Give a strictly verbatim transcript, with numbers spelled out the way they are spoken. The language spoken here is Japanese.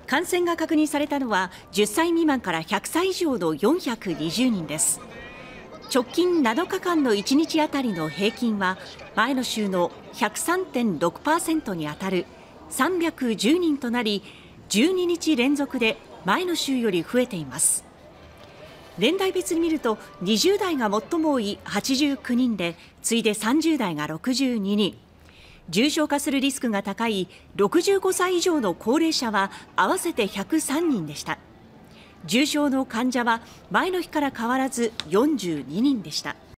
感染が確認されたのはじゅっさい未満からひゃくさい以上のよんひゃくにじゅうにんです。直近なのかかんのいちにちあたりの平均は前の週の ひゃくさんてんろくパーセント にあたるさんびゃくじゅうにんとなり、じゅうににち連続で前の週より増えています。年代別に見るとにじゅうだいが最も多いはちじゅうきゅうにんで、次いでさんじゅうだいがろくじゅうににん、重症化するリスクが高いろくじゅうごさい以上の高齢者は合わせてひゃくさんにんでした。重症の患者は前の日から変わらずよんじゅうににんでした。